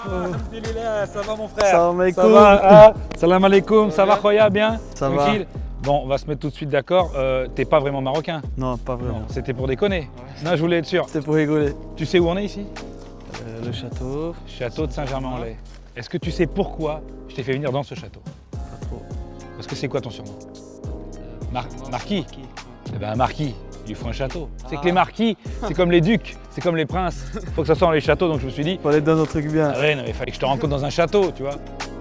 Alhamdulillah, ça va mon frère? Salam alaikum. Ça va? Salam alaikum, ça va Khoya, bien? Ça Tranquille? va. Bon, on va se mettre tout de suite d'accord. T'es pas vraiment marocain? Non, pas vraiment. C'était pour déconner. Non, je voulais être sûr. C'était pour rigoler. Tu sais où on est ici? Le château. Château de Saint-Germain-en-Laye. Est-ce que tu sais pourquoi je t'ai fait venir dans ce château? Pas trop. Parce que c'est quoi ton surnom? Marquis? Eh ben un marquis, il lui faut un château. C'est que les marquis, c'est comme les ducs, c'est comme les princes. Il faut que ça soit dans les châteaux, donc je me suis dit, Fallait donner un truc bien. ah ouais, non, mais il fallait que je te rencontre dans un château, tu vois.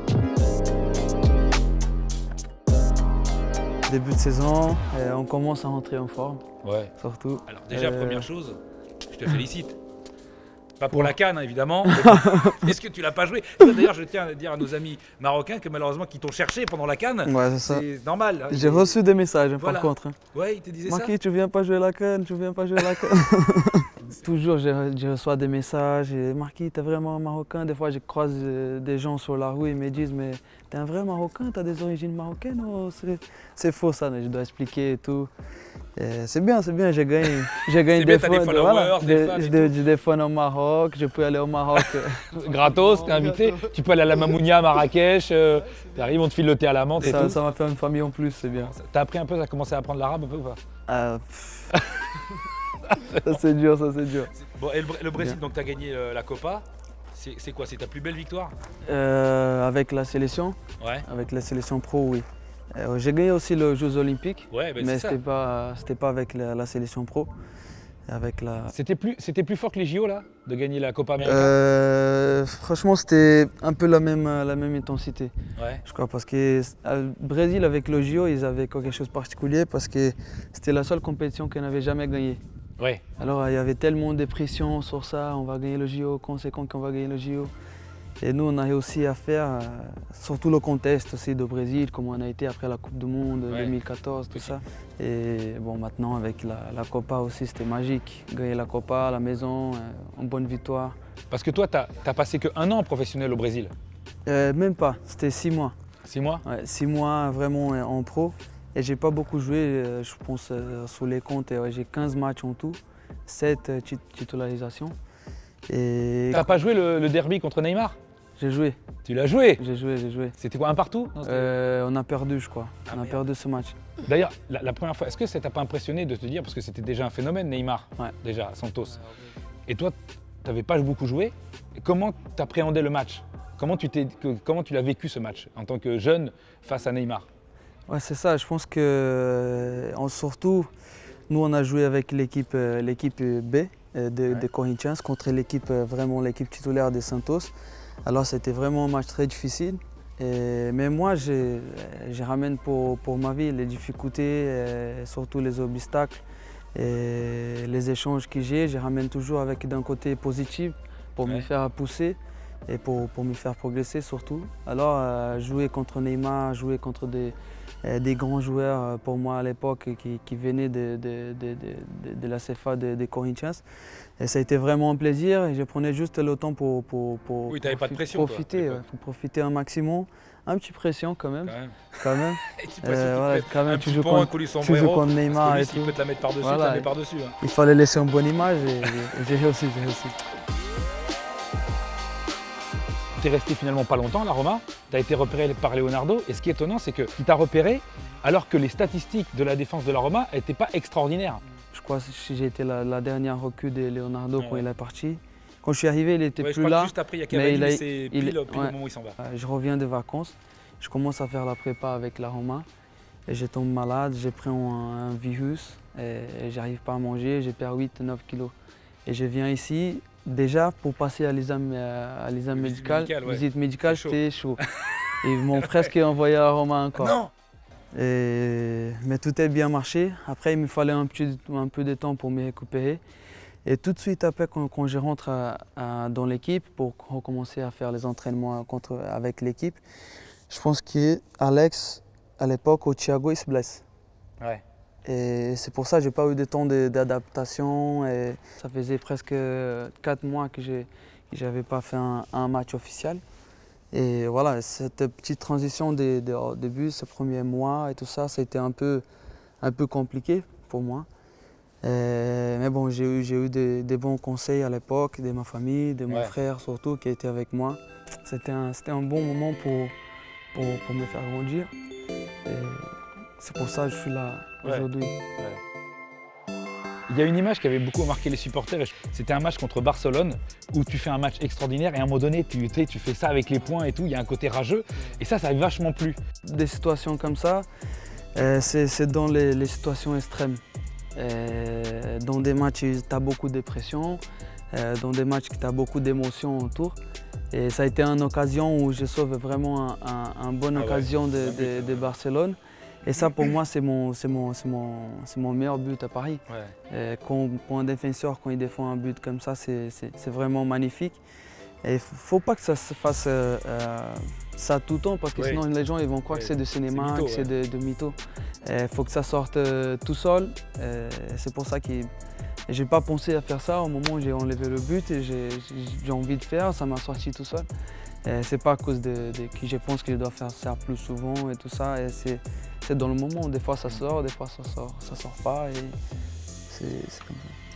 Début de saison, on commence à rentrer en forme, Ouais. surtout. Alors déjà, première chose, je te félicite. Pas pour la CAN, hein, évidemment. Est-ce que tu l'as pas joué? D'ailleurs, je tiens à dire à nos amis marocains que malheureusement, qui t'ont cherché pendant la CAN, Ouais, c'est ça. c'est normal. Hein. J'ai reçu des messages Voilà. par contre. Hein. Ouais, ils te disaient ça? Marquis, tu viens pas jouer la canne, tu viens pas jouer la canne. Toujours, je reçois des messages. Et, Marquis, t'es vraiment marocain. Des fois, je croise des gens sur la rue et ils me disent, mais t'es un vrai marocain, t'as des origines marocaines ou c'est faux ça, mais je dois expliquer et tout. C'est bien, j'ai gagné des t'as des fans, followers, des fans et des fans au Maroc, je peux aller au Maroc. Gratos, t'es invité. Tu peux aller à la Mamounia, Marrakech. T'arrives, on te file le thé à la menthe et tout. Ça m'a fait une famille en plus, c'est bien. T'as appris un peu, t'as commencé à apprendre l'arabe un peu ou pas? Ça c'est dur, ça c'est dur. Bon, et le Brésil, donc t'as gagné la Copa. C'est quoi? C'est ta plus belle victoire? Avec la sélection, Ouais. avec la sélection pro, oui. J'ai gagné aussi les Jeux Olympiques, Ouais, ben mais c'est ça. c'était pas avec la sélection pro. Avec la... C'était plus fort que les JO là, de gagner la Copa América? Franchement, c'était un peu la même intensité. Ouais. Je crois parce que au Brésil, avec le JO, ils avaient quelque chose de particulier parce que c'était la seule compétition qu'ils n'avaient jamais gagnée. Ouais. Alors il y avait tellement de pression sur ça, on va gagner le JO, conséquent qu'on va gagner le JO. Et nous, on a réussi à faire, surtout le contexte aussi de Brésil, comme on a été après la Coupe du Monde 2014, tout ça. Et bon, maintenant avec la Copa aussi, c'était magique. Gagner la Copa à la maison, une bonne victoire. Parce que toi, t'as passé que 1 an professionnel au Brésil. Même pas, c'était 6 mois. 6 mois? Ouais, 6 mois vraiment en pro. Et j'ai pas beaucoup joué, je pense, sur les comptes, j'ai 15 matchs en tout, 7 titularisations. Et... T'as pas joué le derby contre Neymar? J'ai joué. Tu l'as joué? J'ai joué. C'était quoi, un partout? On a perdu, je crois. On a perdu ce match. D'ailleurs, la première fois, est-ce que ça t'a pas impressionné de te dire, parce que c'était déjà un phénomène, Neymar, déjà, à Santos. Et toi, tu n'avais pas beaucoup joué. Comment tu appréhendais le match? Comment tu l'as vécu ce match, en tant que jeune, face à Neymar? Ouais, c'est ça. Je pense que, surtout, nous, on a joué avec l'équipe B de Corinthians contre l'équipe titulaire de Santos. Alors c'était vraiment un match très difficile. Mais moi, je ramène pour ma vie les difficultés, surtout les obstacles et les échanges que j'ai. Je ramène toujours avec d'un côté positif pour me faire pousser et pour me faire progresser surtout. Alors jouer contre Neymar, jouer contre des grands joueurs pour moi à l'époque qui venaient de la CFA de Corinthians. Et ça a été vraiment un plaisir et je prenais juste le temps pour pas de pression, profiter un maximum. Un petit pression quand même. Quand même. Tu joues contre Neymar et tout. Il peut te la mettre par-dessus, tu la mets par-dessus. Hein. Il fallait laisser une bonne image et j'ai réussi. Tu es resté finalement pas longtemps à la Roma, tu as été repéré par Leonardo et ce qui est étonnant c'est qu'il t'a repéré alors que les statistiques de la défense de la Roma n'étaient pas extraordinaires. Je crois que j'ai été la dernière recrue de Leonardo quand il est parti. Quand je suis arrivé, il n'était plus là. Juste après, il y a Cavani, mais c'est pile au moment où il s'en va. Je reviens de vacances, je commence à faire la prépa avec la Roma et je tombe malade, j'ai pris un virus et j'arrive pas à manger, j'ai perdu 8-9 kilos. Et je viens ici. Déjà, pour passer à l'examen médical, visite médicale, c'était chaud. Ils m'ont presque envoyé à Roma encore. Non. Mais tout a bien marché. Après, il me fallait un peu de temps pour me récupérer. Et tout de suite après, quand je rentre dans l'équipe pour recommencer à faire les entraînements avec l'équipe, je pense qu'Alex, à l'époque, au Thiago, il se blesse. Ouais. Et c'est pour ça que je n'ai pas eu de temps d'adaptation. Ça faisait presque 4 mois que je n'avais pas fait un match officiel. Et voilà, cette petite transition au début, ces premiers mois et tout ça, ça a été un peu compliqué pour moi. Mais bon, j'ai eu des bons conseils à l'époque, de ma famille, de mon frère surtout, qui était avec moi. C'était un bon moment pour me faire grandir. C'est pour ça que je suis là aujourd'hui. Il y a une image qui avait beaucoup marqué les supporters, c'était un match contre Barcelone où tu fais un match extraordinaire et à un moment donné tu fais ça avec les poings et tout, il y a un côté rageux et ça a vachement plu. Des situations comme ça, c'est dans les situations extrêmes. Dans des matchs où tu as beaucoup de pression, dans des matchs où tu as beaucoup d'émotions autour. Et ça a été une occasion où je sauve vraiment une bonne occasion de Barcelone. Et ça, pour moi, c'est mon meilleur but à Paris. Pour un défenseur, quand il défend un but comme ça, c'est vraiment magnifique. Et il ne faut pas que ça se fasse ça tout le temps, parce que sinon les gens ils vont croire que c'est de cinéma, que c'est de mytho. Il faut que ça sorte tout seul. C'est pour ça que je n'ai pas pensé à faire ça au moment où j'ai enlevé le but et j'ai envie de faire, ça m'a sorti tout seul. C'est pas à cause de qui je pense que je dois faire ça plus souvent et tout ça. C'est dans le moment, des fois ça sort, des fois ça sort pas et c'est comme ça.